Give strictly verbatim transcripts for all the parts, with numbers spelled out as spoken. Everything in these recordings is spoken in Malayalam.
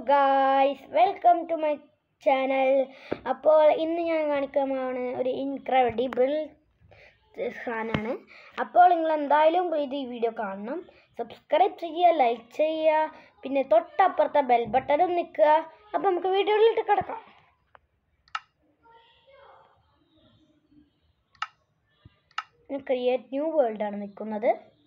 Guys, welcome to my channel. അപ്പോൾ ഇന്ന് ഞാൻ കാണിക്കാനാണ് ഒരു ഇൻക്രെഡിബിൾ സാധനമാണ്. അപ്പോൾ നിങ്ങൾ എന്തായാലും ഇത് ഈ വീഡിയോ കാണണം, സബ്സ്ക്രൈബ് ചെയ്യുക, ലൈക്ക് ചെയ്യുക, പിന്നെ തൊട്ടപ്പുറത്തെ ബെൽ ബട്ടണും നിൽക്കുക. അപ്പോൾ നമുക്ക് വീഡിയോയിലിട്ട് കിടക്കാം. ക്രിയേറ്റ് ന്യൂ വേൾഡാണ് നിൽക്കുന്നത്.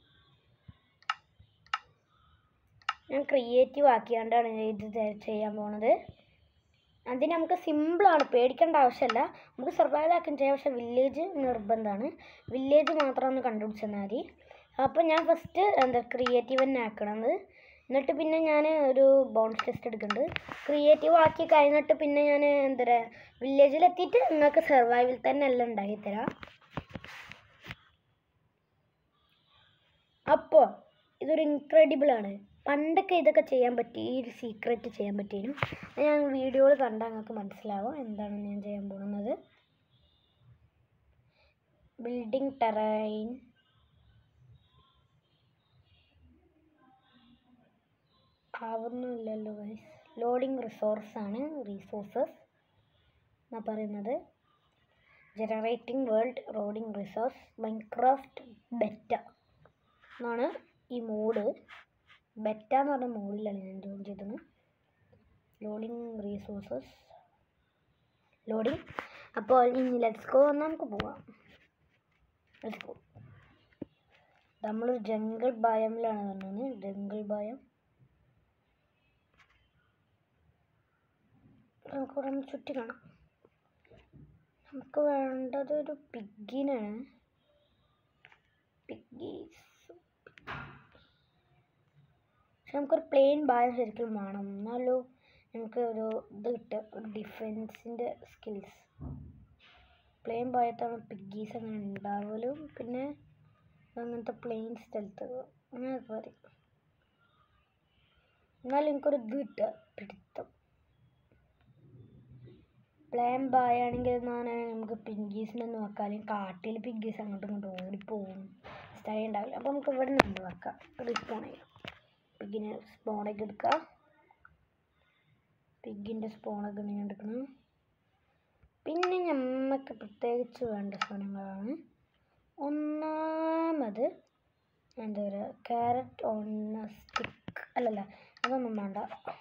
ഞാൻ ക്രിയേറ്റീവ് ആക്കിയാണ്ടാണ് ഇത് ചെയ്യാൻ പോണത്. അതിന് നമുക്ക് സിമ്പിളാണ്, പേടിക്കേണ്ട ആവശ്യമില്ല. നമുക്ക് സർവൈവൽ ആക്കാൻ ചെയ്യാം, പക്ഷേ വില്ലേജ് നിർബന്ധമാണ്. വില്ലേജ് മാത്രം ഒന്ന് കണ്ടുപിടിച്ചാൽ മതി. അപ്പോൾ ഞാൻ ഫസ്റ്റ് എന്താ ക്രിയേറ്റീവ് തന്നെ ആക്കണത്. എന്നിട്ട് പിന്നെ ഞാൻ ഒരു ബോൺസ് ടെസ്റ്റ് എടുക്കുന്നുണ്ട്. ക്രിയേറ്റീവ് ആക്കി കഴിഞ്ഞിട്ട് പിന്നെ ഞാൻ എന്താ പറയുക, വില്ലേജിലെത്തിയിട്ട് നിങ്ങൾക്ക് സർവൈവൽ തന്നെ എല്ലാം ഉണ്ടാക്കിത്തരാം. അപ്പോൾ ഇതൊരു ഇൻക്രെഡിബിളാണ്. പണ്ടൊക്കെ ഇതൊക്കെ ചെയ്യാൻ പറ്റി, ഈ ഒരു സീക്രട്ട് ചെയ്യാൻ പറ്റിയിരുന്നു. ഞാൻ വീഡിയോയിൽ കണ്ടാൽ നിങ്ങൾക്ക് മനസ്സിലാവും എന്താണ് ഞാൻ ചെയ്യാൻ പോകുന്നത്. ബിൽഡിംഗ് ടെറൈൻ, ആവുന്നില്ലല്ലോ ഗൈസ്. ലോഡിംഗ് റിസോഴ്സാണ്, റിസോഴ്സസ് എന്നാ പറയുന്നത്. Generating world, loading resource, Minecraft beta എന്നാണ് ഈ മോഡ്. ബെറ്റ എന്ന് പറഞ്ഞ മോഡിലാണ് ഞാൻ ജോയിൻ ചെയ്തത്. Loading resources, loading. അപ്പോൾ ഇനി ലെറ്റ്സ് ഗോ എന്നാൽ നമുക്ക് പോവാം. Let's go. നമ്മൾ ജംഗിൾ ബയമിലാണ് പറഞ്ഞത്. ജംഗിൾ ബയം നമുക്കിവിടെ ഒന്ന് ചുറ്റി കാണാം. നമുക്ക് വേണ്ടത് ഒരു പിഗ്ഗിനാണ്. പിഗ്ഗീസ്. പക്ഷെ നമുക്കൊരു പ്ലെയിൻ ബായം ശരിക്കും വേണം, എന്നാലോ നമുക്ക് ഒരു ഇത് കിട്ടുക, ഒരു ഡിഫെൻസിൻ്റെ സ്കിൽസ്. പ്ലെയിൻ ബായത്താണ് പിഗ്ഗീസ് അങ്ങനെ ഉണ്ടാവലും, പിന്നെ അങ്ങനത്തെ പ്ലെയിൻ സ്ഥലത്ത് അങ്ങനെയൊക്കെ വരും. എന്നാലും എനിക്കൊരു ഇത് കിട്ടുക, പിടുത്തം. പ്ലെയിൻ ബായാണെങ്കിൽ എന്നാണ് നമുക്ക് പിഗ്ഗീസിനൊന്നും വെക്കാം, അല്ലെങ്കിൽ കാട്ടിൽ പിഗ്ഗീസ് അങ്ങോട്ടും ഇങ്ങോട്ടും ഓടിപ്പോവും, സ്റ്റൈ ഉണ്ടാവില്ല. അപ്പോൾ നമുക്ക് ഇവിടെ നിന്ന് വെക്കാം, റിസ്പോൺ ചെയ്യാം. പിഗിനെ സ്പോണൊക്കെ എടുക്കുക. പിഗിൻ്റെ സ്പോണൊക്കെ ഇങ്ങനെ എടുക്കണം. പിന്നെ നമുക്ക് പ്രത്യേകിച്ച് വേണ്ട സാധനങ്ങളാണ്. ഒന്നാമത് എന്താ പറയുക, ക്യാരറ്റ് ഓൺ സ്റ്റിക്ക്, അല്ലല്ല അതൊന്നും വേണ്ട.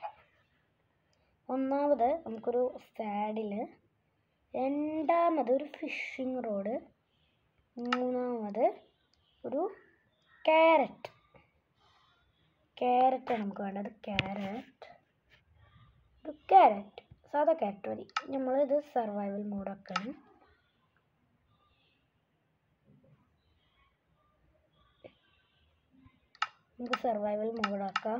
ഒന്നാമത് നമുക്കൊരു സാഡിൽ, രണ്ടാമത് ഒരു ഫിഷിംഗ് റോഡ്, മൂന്നാമത് ഒരു ക്യാരറ്റ്. ക്യാരറ്റാണ് നമുക്ക് വേണ്ടത്. ക്യാരറ്റ്, ഒരു ക്യാരറ്റ്, സാധാ ക്യാരറ്റ് മതി. നമ്മളിത് സർവൈവൽ മോഡാക്കാണ്. നമുക്ക് സർവൈവൽ മോഡാക്കാം.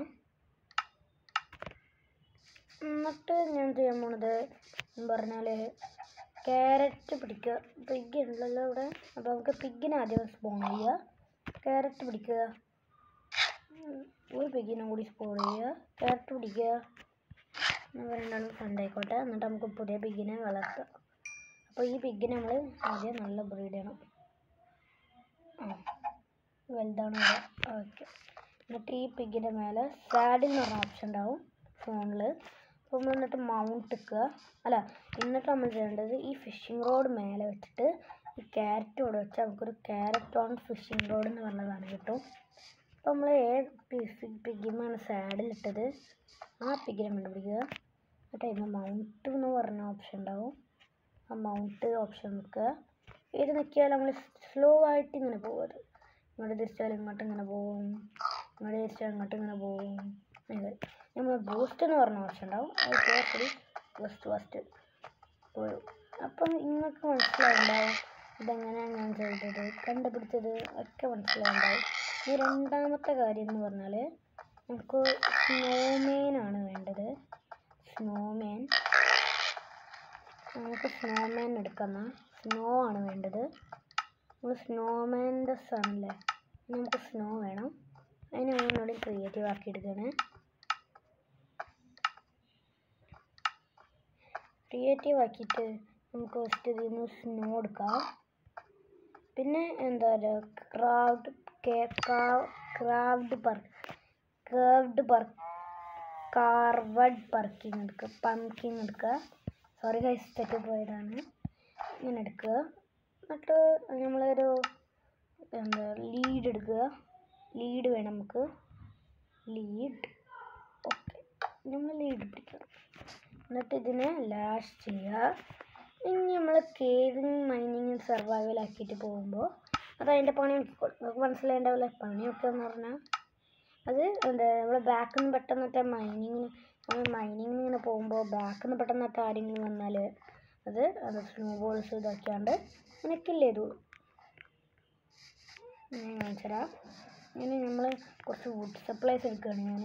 എന്നിട്ട് ഞാൻ ചെയ്യാൻ പോണത് എന്ന് പറഞ്ഞാൽ ക്യാരറ്റ് പിടിക്കുക. പിഗ് ഉണ്ടല്ലോ ഇവിടെ, അപ്പോൾ നമുക്ക് പിഗിനെ ആദ്യം സ്പോൺ ചെയ്യുക. ക്യാരറ്റ് പിടിക്കുക, ഒരു പിഗിനും കൂടി സ്പോൺ ചെയ്യുക. ക്യാരറ്റ് പിടിക്കുക, രണ്ടാളും കണ്ടായിക്കോട്ടെ. എന്നിട്ട് നമുക്ക് പുതിയ പിഗിനെ വളർത്താം. അപ്പോൾ ഈ പിഗിനെ നമ്മൾ ആദ്യം നല്ല ബ്രീഡ് ചെയ്യണം. ആ വലുതാണ് ഇവിടെ. ഓക്കെ. എന്നിട്ട് ഈ പിഗിൻ്റെ മേലെ സാഡിൽ എന്ന് പറഞ്ഞ ഓപ്ഷൻ ഉണ്ടാവും ഫോണിൽ. അപ്പോൾ നമ്മൾ എന്നിട്ട് മൗണ്ട് ഇക്കുക, അല്ല എന്നിട്ട് നമ്മൾ ചെയ്യേണ്ടത് ഈ ഫിഷിംഗ് റോഡ് മേലെ വെച്ചിട്ട് ഈ ക്യാരറ്റ് ഇവിടെ വെച്ചാൽ നമുക്കൊരു ക്യാരറ്റ് ഓൺ ഫിഷിംഗ് റോഡ് എന്ന് പറഞ്ഞതാണ് കിട്ടും. അപ്പോൾ നമ്മൾ ഏത് പിഗിമാണ് സാഡിലിട്ടത് ആ പിഗിനെ കണ്ടുപിടിക്കുക. എന്നിട്ട് അതിന് മൗണ്ട് എന്ന് പറഞ്ഞ ഓപ്ഷൻ ഉണ്ടാവും, ആ മൗണ്ട് ഓപ്ഷൻ നിൽക്കുക. ഏത് നിൽക്കിയാൽ നമ്മൾ സ്ലോ ആയിട്ട് ഇങ്ങനെ പോകും. ഇങ്ങോട്ട് തിരിച്ചാൽ ഇങ്ങോട്ട് ഇങ്ങനെ പോകും, ഇങ്ങോട്ട് തിരിച്ചാൽ ഇങ്ങോട്ട് ഇങ്ങനെ പോകും. നമ്മൾ ബൂസ്റ്റ് എന്ന് പറഞ്ഞ ഓപ്ഷൻ ഉണ്ടാവും, അത് കേൾക്കി ഫസ്റ്റ് ഫസ്റ്റ് പോരും. അപ്പം നിങ്ങൾക്ക് മനസ്സിലാവുണ്ടാവും ഇതെങ്ങനെയാണ് ഞാൻ ചെയ്തത്, കണ്ടുപിടിച്ചത് ഒക്കെ മനസ്സിലാവുണ്ടാവും. ഈ രണ്ടാമത്തെ കാര്യം എന്ന് പറഞ്ഞാൽ നമുക്ക് സ്നോമേനാണ് വേണ്ടത്. സ്നോമേൻ, നമുക്ക് സ്നോമേൻ എടുക്കുന്ന സ്നോ ആണ് വേണ്ടത്. നമ്മൾ സ്നോമാൻ്റെ സാധനമല്ലേ, നമുക്ക് സ്നോ വേണം. അതിന് ഒന്നുകൂടി ക്രിയേറ്റീവ് ആക്കി എടുക്കുകയാണ്. ക്രിയേറ്റീവ് ആക്കിയിട്ട് നമുക്ക് ഫസ്റ്റ് ഇതിൽ നിന്ന് സ്നോ എടുക്കാം. പിന്നെ എന്താ പറയുക, ക്രാഫ്റ്റ് ക്രാഫ്റ്റ് പർ കേർവ്ഡ് പർ കാർവഡ് പർക്കിങ് എടുക്കുക പംകിൻ എടുക്കുക സോറി ഗൈസ് തെറ്റി പോയതാണ്. ഇങ്ങനെ എടുക്കുക. എന്നിട്ട് നമ്മളൊരു എന്താ ലീഡ് എടുക്കുക. ലീഡ് വേണം നമുക്ക്. ലീഡ് ഓക്കെ നമ്മൾ ലീഡ് പിടിക്കുക. എന്നിട്ട് ഇതിനെ ലാഷ് ചെയ്യുക. ഇനി നമ്മൾ കേവിങ് മൈനിങ് സർവൈവൽ ആക്കിയിട്ട് പോകുമ്പോൾ അത് അതിൻ്റെ പണി നോക്കിക്കോളും. നമുക്ക് മനസ്സിലായിണ്ടാവില്ല പണിയൊക്കെ എന്ന് പറഞ്ഞാൽ അത് എന്താ നമ്മൾ ബാക്കിൽ നിന്ന് പെട്ടെന്നിട്ട് മൈനിങ്ങിന് നമ്മൾ മൈനിങ്ങിന് ഇങ്ങനെ പോകുമ്പോൾ ബാക്കിൽ നിന്ന് പെട്ടെന്നിട്ട് ആരെങ്കിലും വന്നാൽ അത് അത് സ്നോ ബോൾസ് ഇതാക്കിയാണ്ട് ഇങ്ങനെ കില്ല് ചെയ്തോളും. ഞാൻ കാണിച്ചുതരാം. ഇങ്ങനെ നമ്മൾ കുറച്ച് വുഡ് സപ്ലൈസ് എടുക്കുകയാണ് ഞാൻ.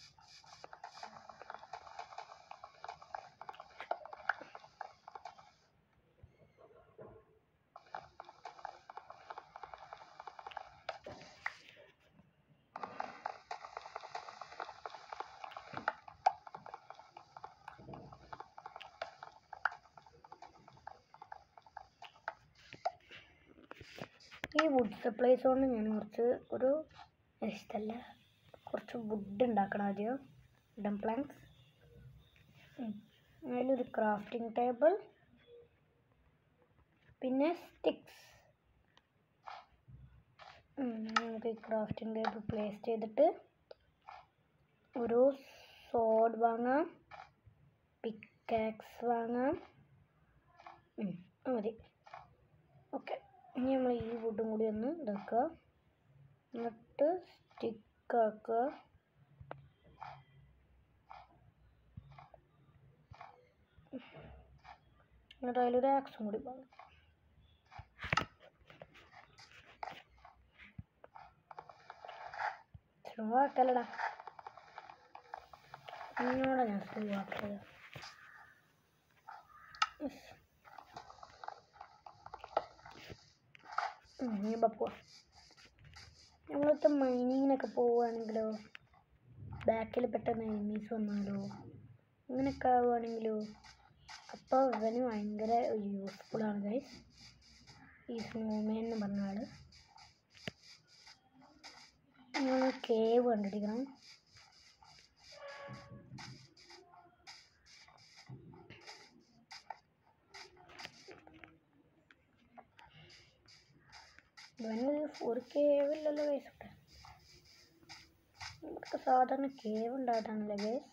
ഈ വുഡ് സപ്ലൈസ് കൊണ്ട് ഞാൻ കുറച്ച് ഒരു ഇഷ്ടമല്ല കുറച്ച് വുഡ് ഉണ്ടാക്കണം ആദ്യം. വുഡൻ പ്ലാങ്ക്സ്, അതിലൊരു ക്രാഫ്റ്റിംഗ് ടേബിൾ, പിന്നെ സ്റ്റിക്സ്. നമുക്ക് ഈ ക്രാഫ്റ്റിംഗ് ടേബിൾ പ്ലേസ് ചെയ്തിട്ട് ഒരു സോഡ് വാങ്ങാം, പിക്കാക്സ് വാങ്ങാം. മതി. ഓക്കെ, ഇനി നമ്മൾ ഈ വുഡും കൂടി ഒന്ന് ഇതാക്കുക. എന്നിട്ട് സ്റ്റിക്കാക്കുക. എന്നിട്ട് അതിലൊരു ആക്സും കൂടി വാങ്ങും. സ്ലോ ആക്കല്ലടാ, ഇങ്ങോട്ടാ ഞാൻ സ്ലോ ആക്കിയത്. ഇനി പോവാ. നമ്മളിപ്പോൾ മൈനിങ്ങിനൊക്കെ പോവുകയാണെങ്കിലോ ബാക്കിൽ പെട്ടെന്ന് എനിമീസ് വന്നാലോ അങ്ങനെയൊക്കെ ആവുകയാണെങ്കിലോ അപ്പോൾ ഇവന് ഭയങ്കര യൂസ്ഫുള്ളാണ് ഗൈസ് ഈ സ്നോമാൻ എന്ന് പറഞ്ഞ ആൾ. നമ്മൾ കേവ് കണ്ടുപിടിക്കണം. ഇവന് ഒരു കേവില്ലല്ലോ ഗൈസ്. ഇവിടെ നമുക്ക് സാധാരണ കേവ് ഉണ്ടായിട്ടാണല്ലോ ഗൈസ്.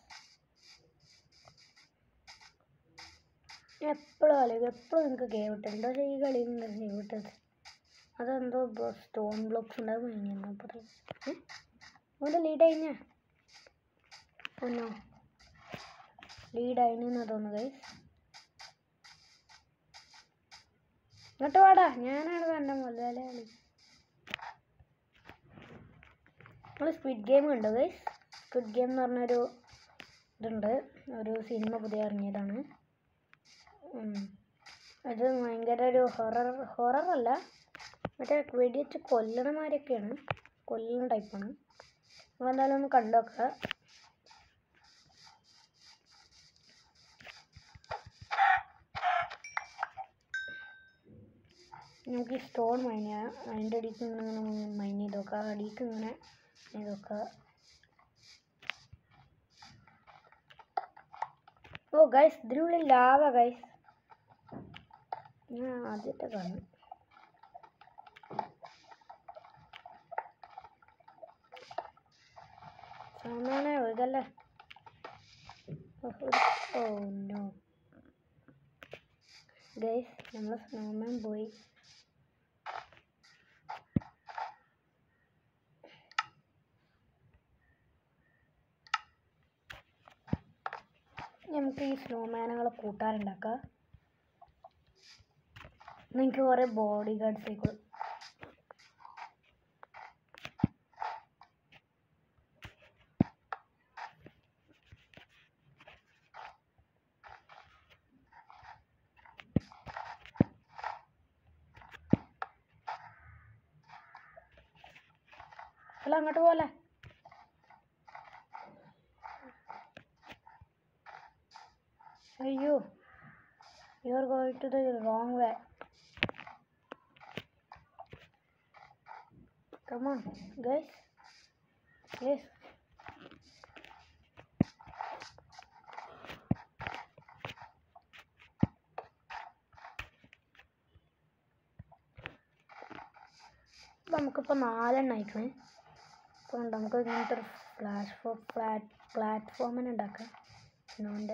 എപ്പോഴും അല്ലെങ്കിൽ എപ്പോഴും നിങ്ങൾക്ക് കേവ് ഇട്ടിട്ടുണ്ട്. പക്ഷേ ഈ കളിയിൽ നിന്ന് കേവ് ഇട്ടത് അതെന്തോ സ്റ്റോൺ ബ്ലോക്സ് ഉണ്ടാകും. കഴിഞ്ഞാൽ പറയും അവൻ്റെ ലീഡ് കഴിഞ്ഞാ ഒന്നോ ലീഡ് അതിനെന്നാ തോന്നുന്നു ഗൈസ്. ഇങ്ങോട്ട് വാടാ, ഞാനാണ് കണ്ട മുതലാളി. നമ്മൾ സ്ക്വിഡ് ഗെയിം കണ്ടോ ഗൈസ്? സ്ക്വിഡ് ഗെയിം എന്ന് പറഞ്ഞൊരു ഇതുണ്ട്, ഒരു സിനിമ പുതിയ ഇറങ്ങിയതാണ്. അത് ഭയങ്കര ഒരു ഹൊറർ ഹൊററല്ല, മറ്റേ വെടിവെച്ച് കൊല്ലണമാരൊക്കെയാണ്, കൊല്ലുന്ന ടൈപ്പാണ്. അപ്പോൾ എന്തായാലും ഒന്ന് കണ്ടു നോക്കുക. നമുക്ക് ഈ സ്റ്റോൺ മൈൻ ചെയ്യാം. അതിൻ്റെ അടിക്ക് ഇങ്ങനെ ഇങ്ങനെ മൈൻ ചെയ്ത് നോക്കുക. അടിക്ക് ഇങ്ങനെ ചെയ്ത് നോക്കുക. ഓ ഗൈസ്, ഇതിനുള്ളിൽ ലാവ ഗൈസ്. ഞാൻ ആദ്യത്തെ കാണും. സാമാനെ ഒഴുകല്ലേ. ഓ നോ ഗൈസ്, നമ്മൾ സ്നോമാൻ പോയി. നമുക്ക് ഈ സ്നോമാനുകളെ കൂട്ടാറുണ്ടാക്കാം. നിങ്ങൾക്ക് കുറേ ബോഡി ഗാർഡ്സ് ആയിക്കോളും. അല്ല അങ്ങോട്ട് പോലെ അയ്യോ, you are going to the wrong way. Come on guys, please. അപ്പോൾ നമുക്കിപ്പോൾ നാലെണ്ണം അയക്കണേ. അപ്പോൾ നമുക്ക് ഇങ്ങനത്തെ ഒരു ഫ്ലാഷ് ഫോ ഫ്ലാറ്റ് പ്ലാറ്റ്ഫോമിന് ഉണ്ടാക്കാം. സ്നോൻ്റെ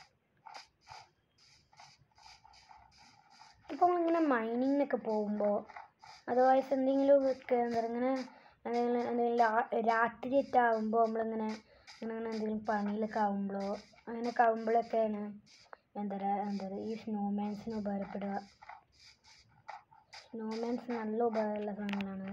ഇപ്പോൾ നമ്മളിങ്ങനെ മൈനിങ്ങിനൊക്കെ പോകുമ്പോൾ അതർവൈസ് എന്തെങ്കിലും എന്താ ഇങ്ങനെ എന്തെങ്കിലും എന്തെങ്കിലും രാത്രിയൊക്കെ ആകുമ്പോൾ നമ്മളിങ്ങനെ ഇങ്ങനെ അങ്ങനെ എന്തെങ്കിലും പണിയിലൊക്കെ ആകുമ്പോഴോ അങ്ങനെയൊക്കെ ആകുമ്പോഴൊക്കെയാണ് എന്താ പറയുക എന്താ പറയുക ഈ സ്നോമാൻസിന് ഉപകാരപ്പെടുക. സ്നോമാൻസ് നല്ല ഉപകാരമുള്ള സാധനങ്ങളാണ്.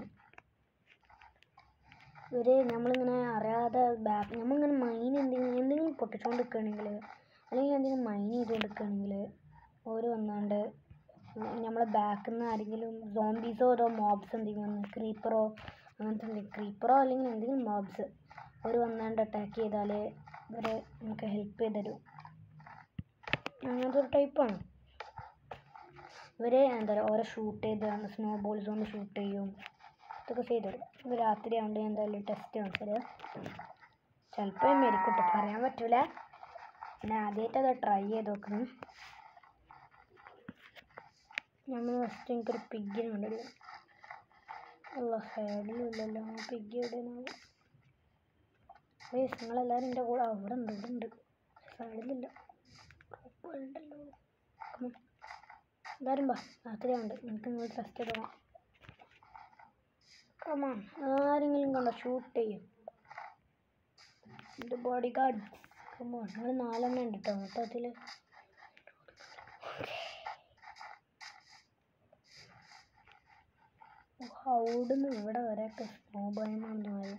ഇവർ നമ്മളിങ്ങനെ അറിയാതെ ബാക്ക് നമ്മളിങ്ങനെ മൈൻ എന്തെങ്കിലും എന്തെങ്കിലും പൊട്ടിച്ചുകൊണ്ട് നിൽക്കുകയാണെങ്കിൽ അല്ലെങ്കിൽ എന്തെങ്കിലും മൈൻ ചെയ്തുകൊണ്ട് നിൽക്കുകയാണെങ്കിൽ ഓര് വന്നാണ്ട് നമ്മളെ ബാക്കിൽ നിന്ന് ആരെങ്കിലും സോംബീസോ അതോ മോബ്സ് എന്തെങ്കിലും വന്ന് ക്രീപ്പറോ അങ്ങനത്തെ എന്തെങ്കിലും ക്രീപ്പറോ അല്ലെങ്കിൽ എന്തെങ്കിലും മോബ്സ് അവർ വന്നാണ്ട് അറ്റാക്ക് ചെയ്താൽ ഇവർ നമുക്ക് ഹെൽപ്പ് ചെയ്ത് തരും. അങ്ങനത്തെ ഒരു ടൈപ്പാണ് ഇവർ. എന്താ പറയുക ഓരോ ഷൂട്ട് ചെയ്താണ് സ്നോ ബോൾസ് കൊണ്ട് ഷൂട്ട് ചെയ്യും. ഇതൊക്കെ ചെയ്ത് തരും. ഇത് രാത്രി ആവുമ്പോൾ എന്തായാലും ടെസ്റ്റ് കാണിച്ചത് ചിലപ്പോൾ മെരിക്കോട്ട് പറയാൻ പറ്റില്ല. ഞാൻ ആദ്യമായിട്ട് അത് ട്രൈ ചെയ്ത് നോക്കണം. നമ്മൾ ഫസ്റ്റ് എനിക്കൊരു പിഗ്ഗിനെ കൊണ്ടുവരും. ഉള്ള സൈഡിലും ഇല്ലല്ലോ പിഗ്ഗി എവിടെയാണ്? ഏയ് നിങ്ങളെല്ലാവരും എൻ്റെ കൂടെ അവിടെ ഉണ്ട് ഇവിടെ ഉണ്ട് സൈഡിലില്ല ഉണ്ടല്ലോ. എല്ലാവരും വാ രാത്രിയാവുണ്ട്. എനിക്ക് നിങ്ങൾ ടെസ്റ്റ് ചെയ്ത് പോകാം. കമാൺ ആരെങ്കിലും കണ്ടോ ഷൂട്ട് ചെയ്യും. എൻ്റെ ബോഡി ഗാർഡ് കമാൺ. നിങ്ങൾ നാലെണ്ണം ഉണ്ട് കേട്ടോ മൊത്തത്തിൽ. അവിടുന്ന് ഇവിടെ വരെയൊക്കെ സ്നോ ഭയമാണെന്ന് പറയും.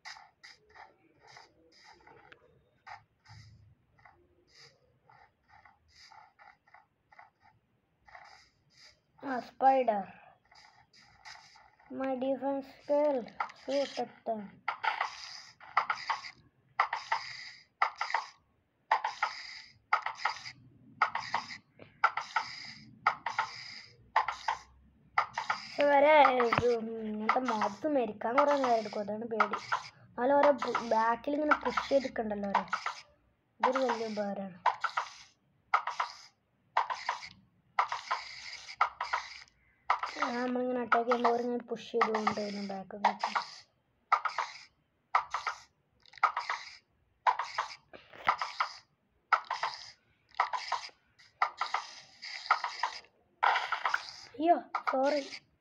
ആ spider my defence skill shoot at them. പക്ഷെ വരെ ഇങ്ങനത്തെ മോബ്സ് മരിക്കാൻ കുറേ നേരം എടുക്കും. അതാണ് പേടി. എന്നാലും ഓരോ ബാക്കിൽ ഇങ്ങനെ പുഷ് ചെയ്തിട്ടുണ്ടല്ലോ ഓരോ. ഇതൊരു വലിയ ഉപകാരമാണ്. നമ്മളിങ്ങനെ അറ്റാക്ക് ചെയ്യുമ്പോൾ അവരിങ്ങനെ പുഷ് ചെയ്തുകൊണ്ട് വരും ബാക്കൊക്കെ. അയ്യോ സോറി.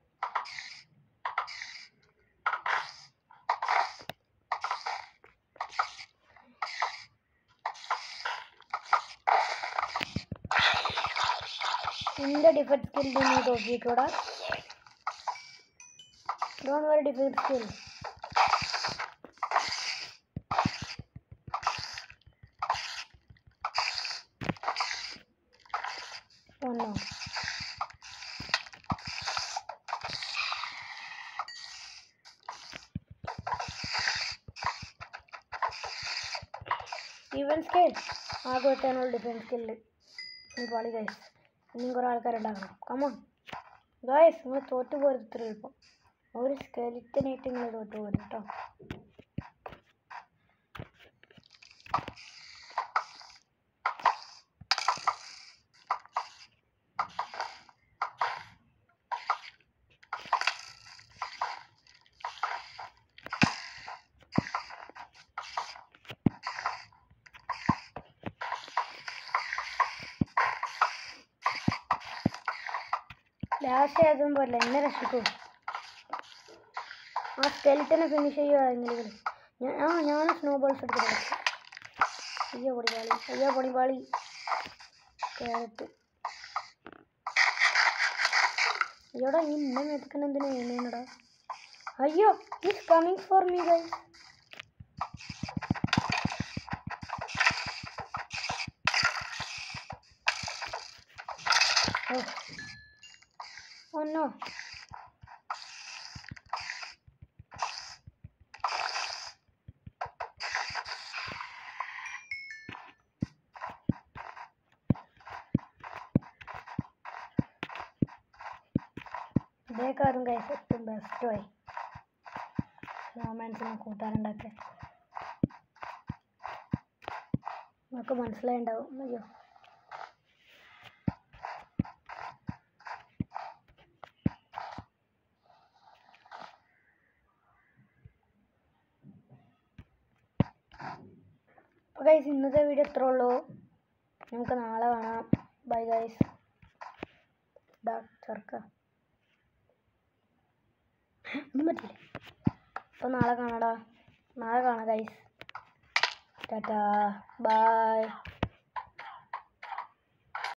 നിന്റെ ഡിഫൻസ് സ്കിൽ നീ നോക്കിക്കൂടാ. Don't worry defence skill. ഒന്നോ ഡിഫൻസ് സ്കിൽ ആകെത്താനുള്ള ഡിഫൻസ് സ്കില്ല് പാളി ഗൈസ്. ഇനിയും കുറേ ആൾക്കാരുണ്ടാക്കണം. കമോൺ ഗൈസ് നിങ്ങൾ തോറ്റു പോരുത് ഇത്ര എളുപ്പം. ഒരു സ്കെലിറ്റനായിട്ട് നിങ്ങൾ തോറ്റു പോരും കേട്ടോ. ലാസ്റ്റ് ആയതും പോലെ എന്നെ രക്ഷിക്കൂ. ആ സ്കെലിറ്റനെ ഫിനിഷ് ചെയ്യുമെങ്കിലും ഞാൻ ആ ഞാൻ സ്നോ ബോൾസ് എടുത്തിട്ട് അയ്യോ പൊടിപാളി അയ്യോ പൊടിപാളി കേരറ്റ്. അയ്യോടാ ഈ ഇന്ന മെത്തിക്കുന്ന എന്തിനാ എഴുന്നേടാ. അയ്യോ is coming for me guys. Oh no. ഇതേക്കാരും ഗൈസ് ഏറ്റവും ബെസ്റ്റുമായി റൊമാൻസിനെ കൂട്ടാറുണ്ടാക്കുക. നമുക്ക് മനസ്സിലായിണ്ടാവും. അയ്യോ അപ്പോൾ ഗൈസ് ഇന്നത്തെ വീഡിയോ ഇത്രേ ഉള്ളൂ. നമുക്ക് നാളെ കാണാം. Bye guys. ഡാ ചെറുക്ക ഒന്നും പറ്റില്ല. അപ്പോൾ നാളെ കാണാടാ. നാളെ കാണാം ഗൈസ്. Tata bye.